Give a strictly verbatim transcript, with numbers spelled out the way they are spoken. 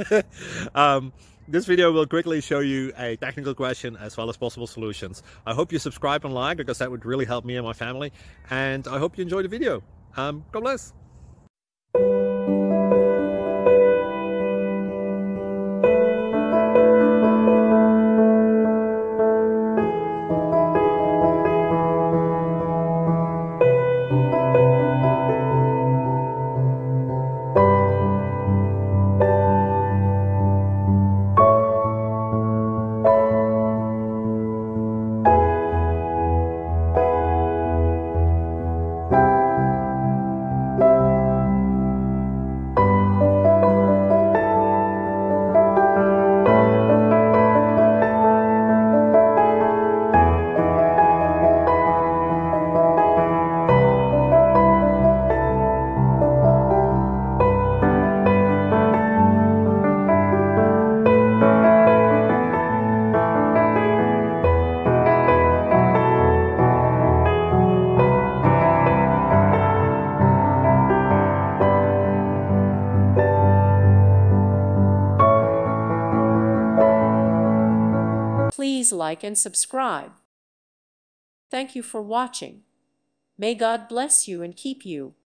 um, this video will quickly show you a technical question as well as possible solutions. I hope you subscribe and like, because that would really help me and my family. And I hope you enjoy the video. Um, God bless. Please like and subscribe. Thank you for watching. May God bless you and keep you.